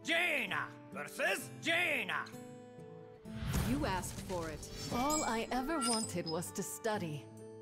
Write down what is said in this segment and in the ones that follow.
Jaina versus Jaina. You asked for it. All I ever wanted was to study.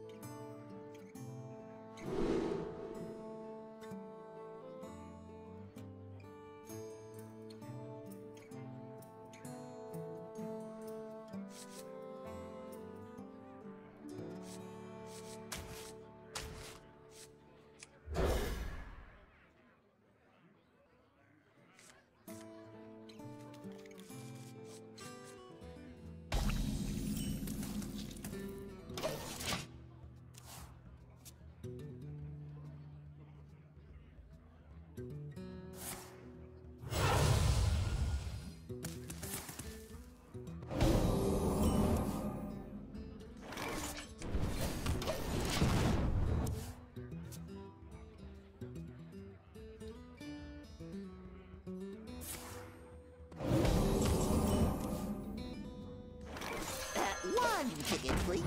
One ticket, please.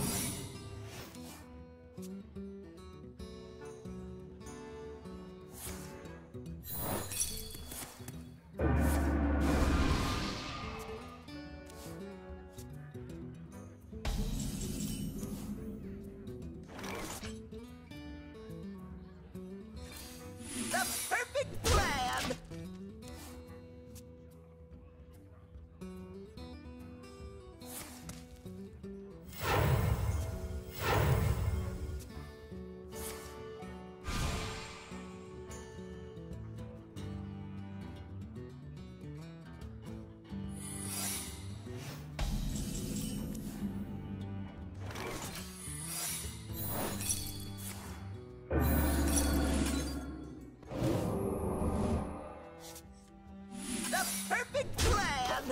The perfect plan! The perfect plan!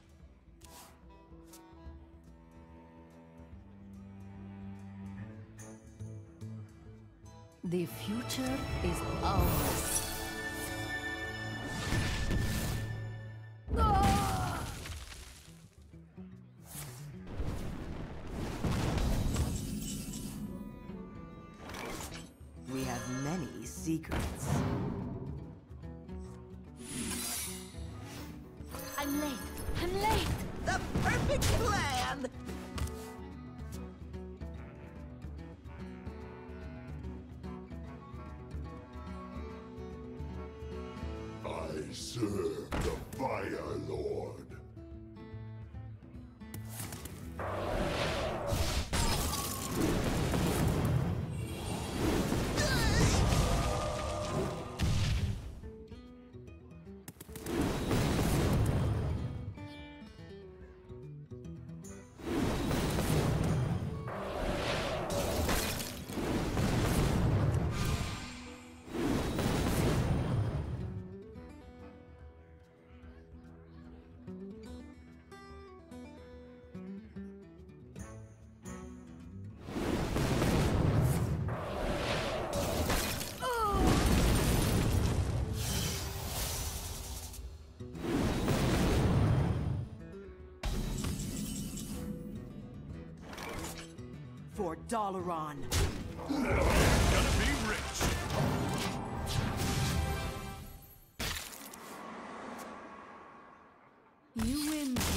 The future is ours. We have many secrets. I'm late. I'm late. The perfect plan! I serve the Fire Lord. For Dalaran. Gonna be rich. You win.